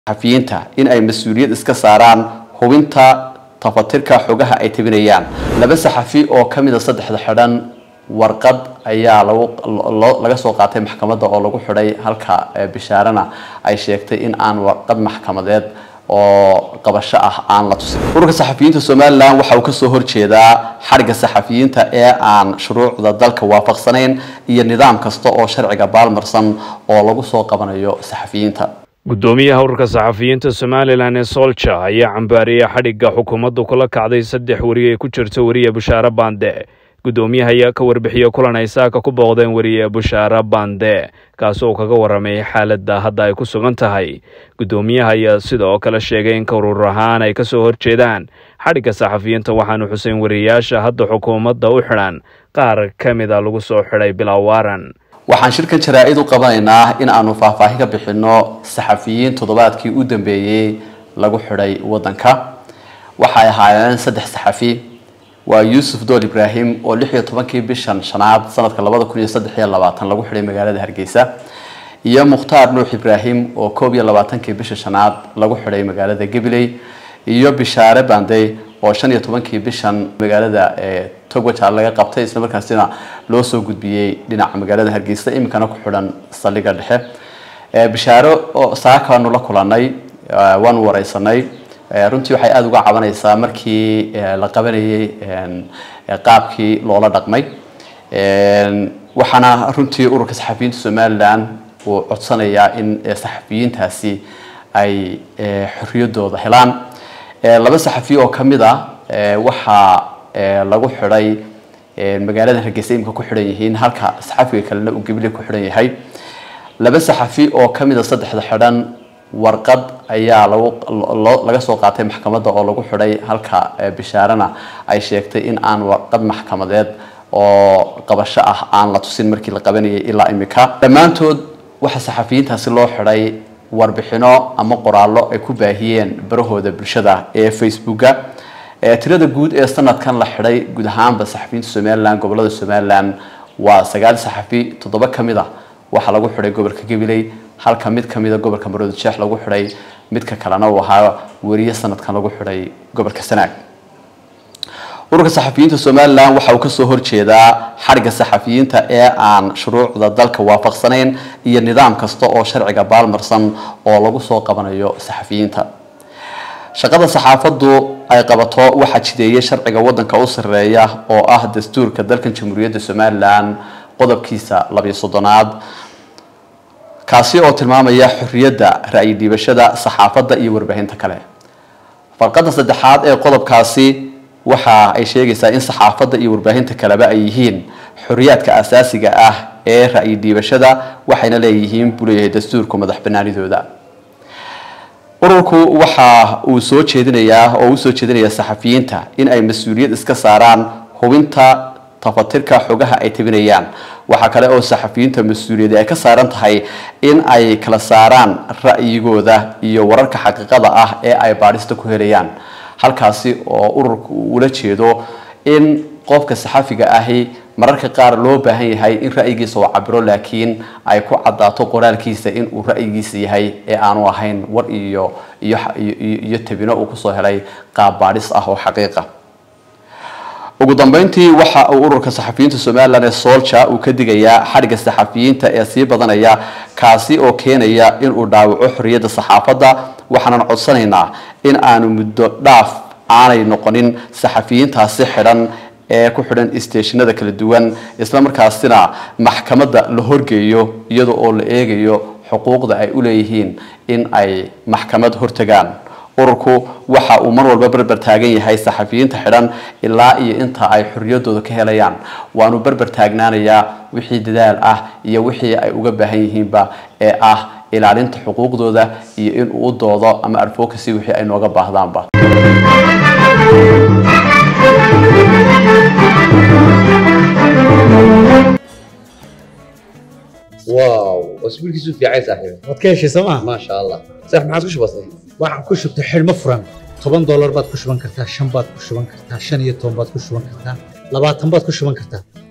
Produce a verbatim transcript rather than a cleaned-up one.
saxafiyiinta in ay mas'uuliyad iska saaraan hubinta tafatirka xogaha ay tabinayaan laba saxafi oo kamid ah saddexda xidhan warqad ayaa lagu laga soo qaatay maxkamadda oo lagu xidhay halka bishaarana ay sheegtay in aan warqad maxkamadeed oo qabasho ah aan la tusin ururka saxafiyiinta Soomaaliland waxa uu ka soo horjeedaa xariga saxafiyiinta ee aan shuruucda dalka waafaqsanayn iyo nidaam kasta oo sharciga baalmarsan oo lagu soo qabanayo saxafiyiinta gudoomiyaha ururka saxafiyiinta Soomaaliland ee Soldier ayaa cambaariyay xariga xukuumaddu kula kacday saddex wariye ku jirta wariye Bushaara Bande gudoomiyaha ayaa ka warbixiyay kulan ay saaka ku booqdeen wariye Bushaara Bande kaasoo kaga waramay xaaladda hadda ay ku sugan tahay gudoomiyaha ayaa sidoo kale sheegay in urur ahaan ay ka soo horjeedaan xariga saxafiyiinta waxaanu xuseen wariyaasha hadda xukuumadda u xiran qaar kamid ah lagu soo xiray bilaawaran waxaan shirkan jaraa'id u qabanaynaa in aanu faahfaahin ka bixino saxafiyiin toddobaadkii u dambeeyay lagu xiray wadanka waxay ahaayeen saddex saxafi waa Yusuf Dool Ibrahim oo lix iyo tobankii bishan shanaad sanadka laba kun iyo saddex iyo labaatan lagu xiray magaalada Hargeysa iyo Mukhtaar Nuux Ibrahim oo koob iyo labaatankii bisha shanaad lagu xiray magaalada Gabiley iyo Bushaara Bande oo shan iyo tobankii bishan magaalada ee Togwaja laga qabtay isla markaasina loo soo gudbiyay dhinaca magaalada Hargeysa imikana ku xidhan saldhigga dhexe ee Bushaaro oo saakaanu la kulanay waan wareysanay runtii waxay aad uga cabanaysaa markii la qabanayay qaabkii loola dhaqmay waxaana runtii ururka saxafiyiinta Soomaaliland uu codsanayaa in saxafiyiintaasi ay xorriyadooda helaan laba saxafi oo kamid ah waxa lagu xiray magaalada Hargeysa imka ku xiran yihiin halka saxafiga kalena uu Gabiley ku xiran yahay laba saxafi oo kamid ah saddexda xidhan warqad ayaa lagu laga soo qaatay maxkamadda oo lagu xidhay halka bishaarana ay sheegtay in aan warqad maxkamadeed oo qabasho ah aan la tusin markii la qabanayay ilaa imika dhamaantood waxa saxafiyiintaasi loo xidhay warbixino ama qoraallo ay ku baahiyeen barahooda bulshada ee Facebooka ee tirada guud ee sanadkan la xidhay guud ahaanba saxafiyiinta Soomaaliland gobolada Soomaaliland waa sagaal saxafi toddoba kamid ah waxa lagu xidhay gobolka Gabiley halka mid kamid ah gobolka Maroodi Sheekh lagu xidhay midka kalena waxa wariye sanadkan lagu xidhay gobolka Sanaag ururka saxafiyiinta Soomaaliland waxa uu ka soo horjeedaa xariga saxafiyiinta ee aan shuruucda dalka waafaqsanayn iyo nidaam kasta oo sharciga baalmarsan oo lagu soo qabanayo saxafiyiinta shaqada saxaafaddu ay qabato waxa jideeyay sharciga wadanka u sareeya oo ah dastuurka dalkan Jamhuuriyadda Soomaaliland qodobkiisa laba iyo soddonaad kaasi oo tilmaamaya xorriyadda ra'yi dhiibashada saxaafadda iyo warbaahinta kale farqada saddexaad ee qodobkaasi waxa ay sheegaysaa in saxaafadda iyo warbaahinta kaleba ay yihiin xorriyadka asaasiga ah ee ra'yi dhiibashada waxayna leeyihiin buleeyahay dastuurka madax banaanidooda ururku waxa uu soo jeedinayaa oo uu soo jeedinayaa saxafiyiinta in ay mas'uuliyad iska saaraan hubinta tafatirka xogaha ay tabinayaan waxa kale oo saxafiyiinta mas'uuliyad ay ka saaran tahay in ay kala saaraan ra'yigooda iyo wararka xaqiiqada ah ee ay baarista ku helayaan halkaasi oo ururku ula jeedo in qofka saxafiga ahi mararka qaar loo baahan yahay in ra'yigiisa uu cabiro laakiin ay ku cadaato qoraalkiisa in uu ra'yigiisa yahay ee aanu ahayn war iyo iyo iyo tabino uu ku soo helay qaab baadhis ah oo xaqiiqa ugu dambeyntii waxa uu ururka saxafiyiinta Soomaaliland ee Soldier uu ka digayaa xariga saxafiyiinta ee sii badanaya kaasi oo keenaya in uu dhaawaco xorriyadda saxaafadda waxaan codsanaynaa in aanu muddo dhaaf aanay noqonin saxafiyiintaasi xidhan ee ku xidhan isteeshinada kala duwan isla markaasina maxkamadda la horgeeyo iyadoo oo la eegayo xuquuqda ay u leeyihiin in ay maxkamad hortagaan ururku waxa uu mar walba barbar taagan yahay saxafiyiinta xidhan ilaa iyo inta ay xorriyadooda ka helayaan waanu barbar taagnaanayaa wixii dadaal ah iyo wixii ay uga baahan yihiinba ee ah ilaalinta xuquuqdooda iyo in uu doodo ama advocacy wixii ay nooga baahdaanba واو اسبوع كيسو في عايز صاحبي wadkeeshi sama ما شاء الله صح ما عادش بسيط waxaan ku shubtay xilmo furan toban dollar baad ku shuban kartaa shan baad ku shuban kartaa shan iyo toban baad ku shuban kartaa labaatan baad ku shuban kartaa